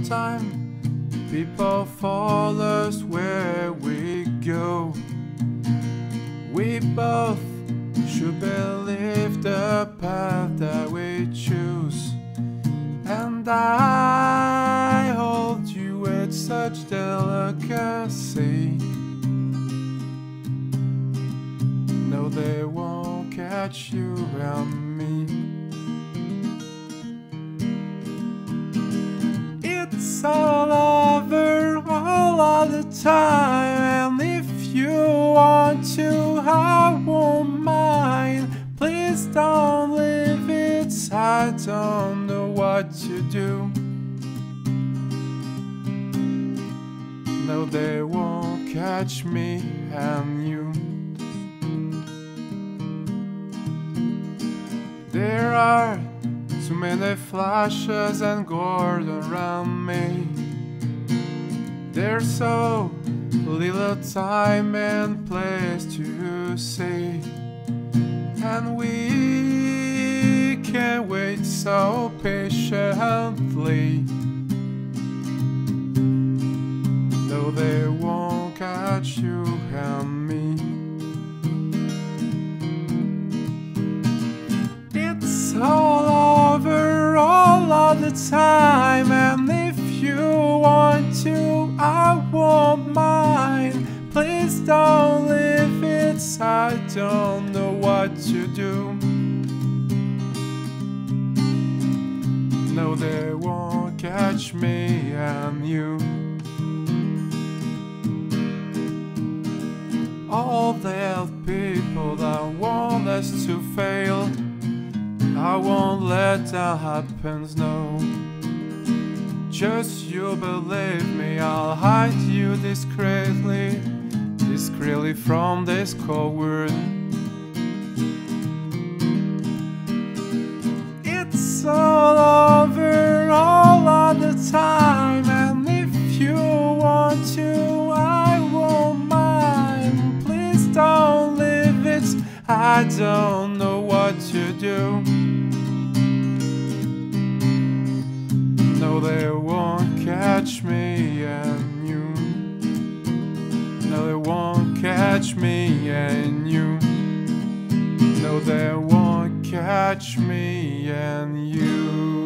time people follow us where we go. We both should believe the path that we choose, and I hold you with such delicacy. No, they won't catch you and me. It's all over all of the time, and if you want to, I won't mind. Please don't leave it, I don't know what to do. No, they won't catch me and you. There are too many flashes and gold around me. There's so little time and place to see, and we can't wait so patiently. No, they won't catch you and me. It's all over all of the time, and if you want to, I won't mind. Please don't leave it, I don't know what to do. No, they won't catch me and you. All the people that want us to fail, I won't let that happen, no. Just you believe me, I'll hide you discreetly from this cold world. It's all over all of the time, and if you want to, I won't mind. Please don't leave it, I don't know what to do. No, they won't catch me and you. No, they won't catch me and you. No, they won't catch me and you.